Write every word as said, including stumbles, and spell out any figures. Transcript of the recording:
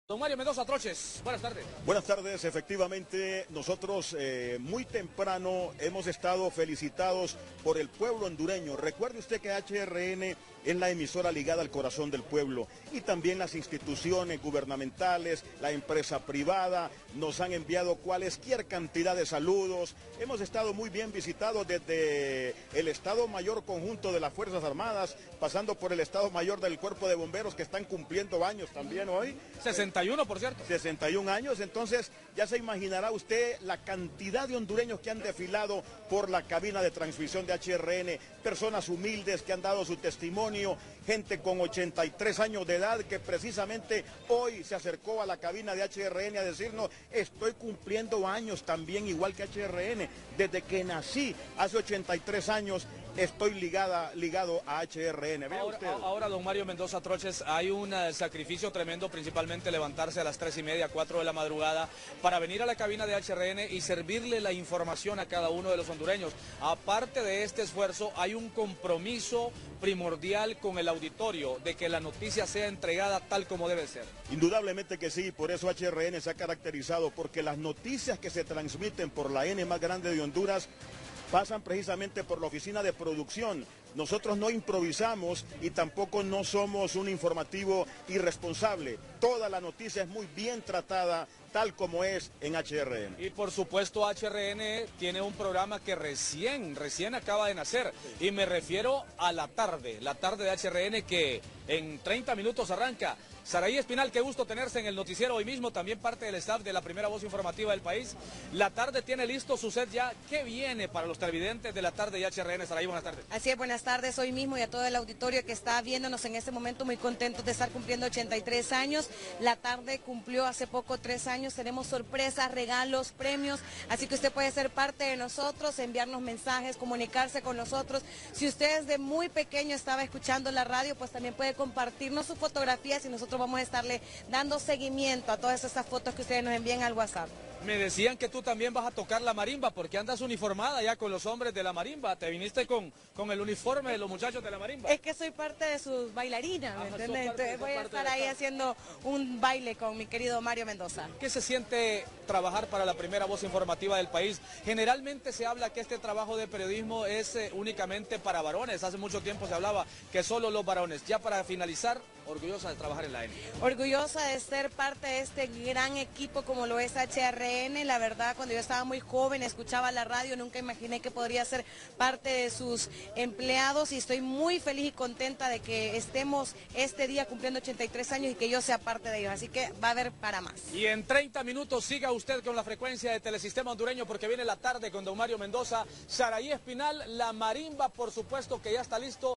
Don Mario Mendoza Troches, buenas tardes. Buenas tardes, efectivamente nosotros eh, muy temprano hemos estado felicitados por el pueblo hondureño. Recuerde usted que H R N es la emisora ligada al corazón del pueblo y también las instituciones gubernamentales, la empresa privada, nos han enviado cualquier cantidad de saludos. Hemos estado muy bien visitados desde el Estado Mayor Conjunto de las Fuerzas Armadas, pasando por el Estado Mayor del Cuerpo de Bomberos que están cumpliendo años también hoy. sesenta y uno, por cierto. sesenta y un años, entonces ya se imaginará usted la cantidad de hondureños que han desfilado por la cabina de transmisión de H R N, personas humildes que han dado su testimonio, gente con ochenta y tres años de edad que precisamente hoy se acercó a la cabina de H R N a decirnos: estoy cumpliendo años también igual que H R N, desde que nací hace ochenta y tres años estoy ligada, ligado a H R N. Vea Ahora, usted. ahora, don Mario Mendoza Troches, hay un uh, sacrificio tremendo, principalmente levantarse a las tres y media, cuatro de la madrugada, para venir a la cabina de H R N y servirle la información a cada uno de los hondureños. Aparte de este esfuerzo, hay un compromiso primordial con el auditorio de que la noticia sea entregada tal como debe ser. Indudablemente que sí, por eso H R N se ha caracterizado, porque las noticias que se transmiten por la N más grande de Honduras pasan precisamente por la oficina de producción. Nosotros no improvisamos y tampoco no somos un informativo irresponsable. Toda la noticia es muy bien tratada, tal como es en H R N. Y por supuesto H R N tiene un programa que recién, recién acaba de nacer. Y me refiero a la tarde, la tarde de H R N que en treinta minutos arranca. Saraí Espinal, qué gusto tenerse en el noticiero hoy mismo, también parte del staff de la primera voz informativa del país. La tarde tiene listo su set ya. ¿Qué viene para los televidentes de la tarde y H R N? Saraí, buenas tardes. Así es, buenas tardes hoy mismo y a todo el auditorio que está viéndonos en este momento, muy contentos de estar cumpliendo ochenta y tres años. La tarde cumplió hace poco tres años, tenemos sorpresas, regalos, premios, así que usted puede ser parte de nosotros, enviarnos mensajes, comunicarse con nosotros. Si usted desde muy pequeño estaba escuchando la radio, pues también puede compartirnos sus fotografías y nosotros vamos a estarle dando seguimiento a todas esas fotos que ustedes nos envíen al WhatsApp. Me decían que tú también vas a tocar la marimba, porque andas uniformada ya con los hombres de la marimba. Te viniste con, con el uniforme de los muchachos de la marimba. Es que soy parte de sus bailarinas, ¿me Ajá, entiendes? parte, Entonces voy a estar ahí staff. haciendo un baile con mi querido Mario Mendoza. ¿Qué se siente trabajar para la primera voz informativa del país? Generalmente se habla que este trabajo de periodismo es eh, únicamente para varones. Hace mucho tiempo se hablaba que solo los varones. Ya para finalizar, orgullosa de trabajar en la N. Orgullosa de ser parte de este gran equipo como lo es H R N. La verdad, cuando yo estaba muy joven, escuchaba la radio, nunca imaginé que podría ser parte de sus empleados y estoy muy feliz y contenta de que estemos este día cumpliendo ochenta y tres años y que yo sea parte de ellos. Así que va a haber para más. Y en treinta minutos siga usted con la frecuencia de Telesistema Hondureño porque viene la tarde con don Mario Mendoza, Saraí Espinal, la marimba, por supuesto que ya está listo.